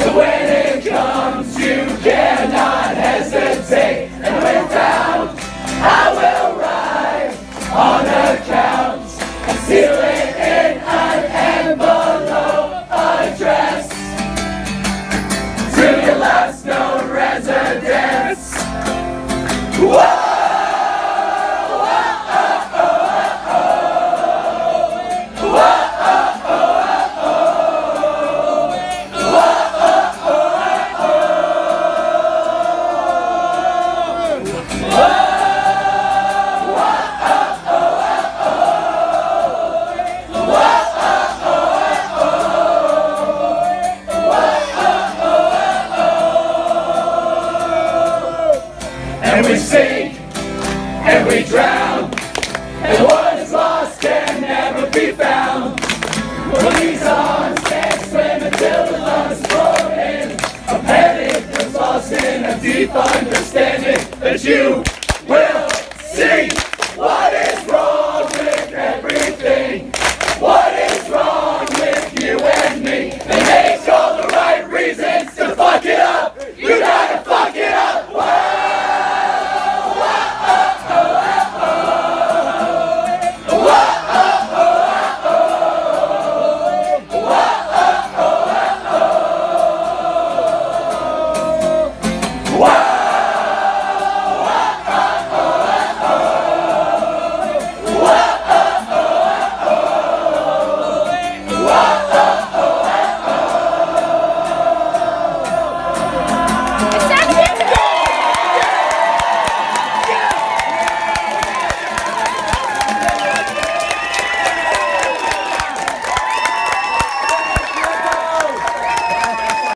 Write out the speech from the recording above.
And when it comes, you cannot hesitate. And when found, I will ride on accounts and seal it in an envelope address to your last known residence. Whoa! And we sink, and we drown, and what is lost can never be found. Police arms can't swim until the lungs float in. A panic that's lost in a deep understanding that you